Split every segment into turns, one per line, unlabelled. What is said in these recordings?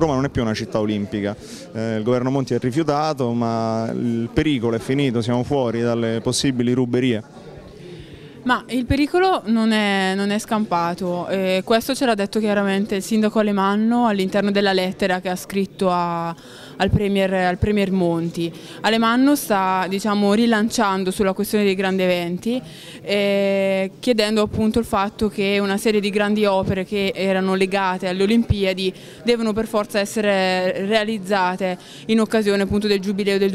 Roma non è più una città olimpica, il governo Monti è rifiutato, ma il pericolo è finito, siamo fuori dalle possibili ruberie.
Ma il pericolo non è scampato, questo ce l'ha detto chiaramente il sindaco Alemanno all'interno della lettera che ha scritto al premier Monti. Alemanno sta, diciamo, rilanciando sulla questione dei grandi eventi, chiedendo appunto il fatto che una serie di grandi opere che erano legate alle Olimpiadi devono per forza essere realizzate in occasione appunto del Giubileo del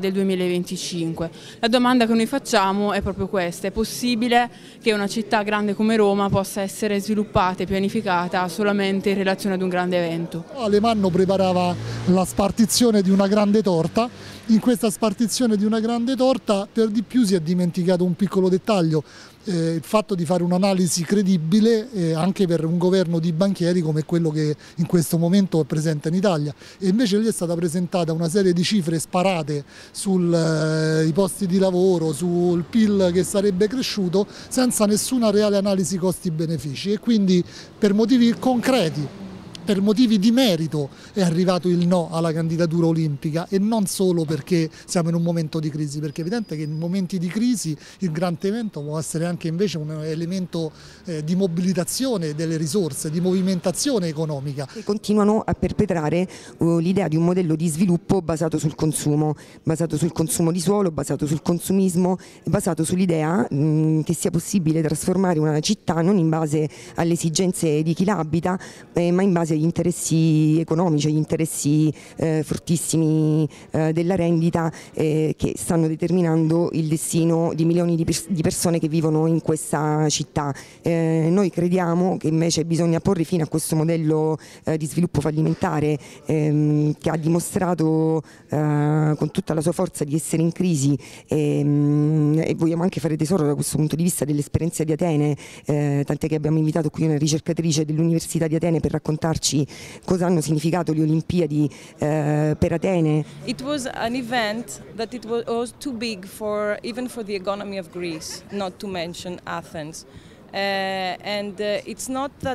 2025. La domanda che noi facciamo è proprio questa: è possibile che una città grande come Roma possa essere sviluppata e pianificata solamente in relazione ad un grande evento?
Alemanno preparava la spartizione di una grande torta. In questa spartizione di una grande torta per di più si è dimenticato un piccolo dettaglio, il fatto di fare un'analisi credibile anche per un governo di banchieri come quello che in questo momento è presente in Italia, e invece gli è stata presentata una serie di cifre sparate sui posti di lavoro, sul PIL che sarebbe cresciuto, senza nessuna reale analisi costi-benefici, e quindi per motivi concreti, per motivi di merito è arrivato il no alla candidatura olimpica, e non solo perché siamo in un momento di crisi, perché è evidente che in momenti di crisi il grande evento può essere anche invece un elemento di mobilitazione delle risorse, di movimentazione economica.
Continuano a perpetrare l'idea di un modello di sviluppo basato sul consumo di suolo, basato sul consumismo, basato sull'idea che sia possibile trasformare una città non in base alle esigenze di chi la abita, ma in base agli interessi economici, agli interessi fortissimi della rendita che stanno determinando il destino di milioni di persone che vivono in questa città. Noi crediamo che invece bisogna porre fine a questo modello di sviluppo fallimentare che ha dimostrato con tutta la sua forza di essere in crisi, e vogliamo anche fare tesoro da questo punto di vista dell'esperienza di Atene, tant'è che abbiamo invitato qui una ricercatrice dell'Università di Atene per raccontarci cosa hanno significato le Olimpiadi per Atene.
It was an event that it was too big even for the economy of Greece, not to mention Athens. It's not that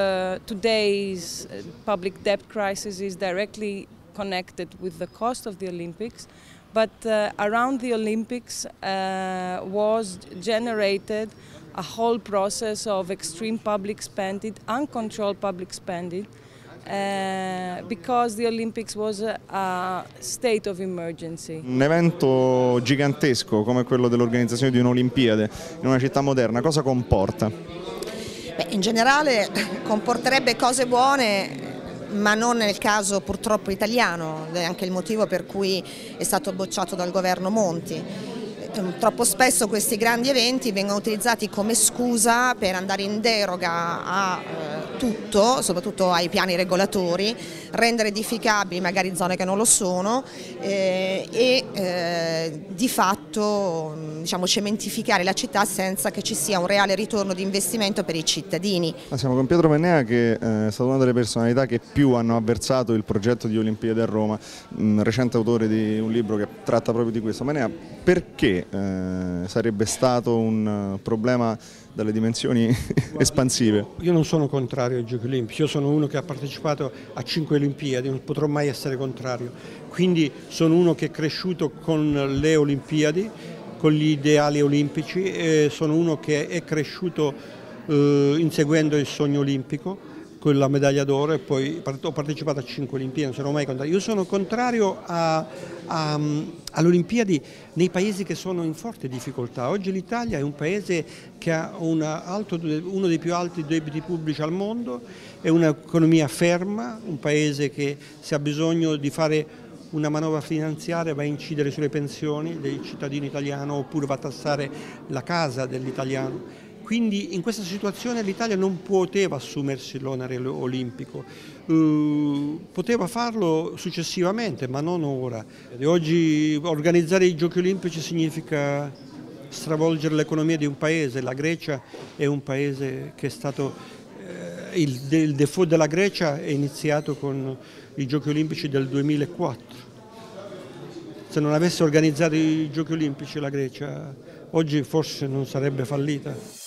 today's public debt crisis is directly connected with the cost of the Olympics, but around the Olympics was generated a whole process of extreme public spending, uncontrolled public spending, because the Olympics was a state of emergency.
Un evento gigantesco come quello dell'organizzazione di un'Olimpiade in una città moderna cosa comporta?
Beh, in generale comporterebbe cose buone, ma non nel caso purtroppo italiano, è anche il motivo per cui è stato bocciato dal governo Monti. Troppo spesso questi grandi eventi vengono utilizzati come scusa per andare in deroga a tutto, soprattutto ai piani regolatori, rendere edificabili magari zone che non lo sono di fatto, diciamo, cementificare la città senza che ci sia un reale ritorno di investimento per i cittadini.
Siamo con Pietro Pennea, che è stato una delle personalità che più hanno avversato il progetto di Olimpiadi a Roma, recente autore di un libro che tratta proprio di questo. Pennea, perché sarebbe stato un problema dalle dimensioni espansive?
Io non sono contrario ai Giochi Olimpici, io sono uno che ha partecipato a 5 Olimpiadi, non potrò mai essere contrario, quindi sono uno che è cresciuto con le Olimpiadi, con gli ideali olimpici, e sono uno che è cresciuto inseguendo il sogno olimpico con la medaglia d'oro, e poi ho partecipato a 5 Olimpiadi, non sono mai contrario. Io sono contrario alle Olimpiadi nei paesi che sono in forte difficoltà. Oggi l'Italia è un paese che ha uno dei più alti debiti pubblici al mondo, è un'economia ferma, un paese che se ha bisogno di fare una manovra finanziaria va a incidere sulle pensioni del cittadino italiano, oppure va a tassare la casa dell'italiano. Quindi in questa situazione l'Italia non poteva assumersi l'onere olimpico, poteva farlo successivamente ma non ora. E oggi organizzare i Giochi Olimpici significa stravolgere l'economia di un paese. La Grecia è un paese che è stato, il default della Grecia è iniziato con i Giochi Olimpici del 2004. Se non avesse organizzato i Giochi Olimpici la Grecia oggi forse non sarebbe fallita.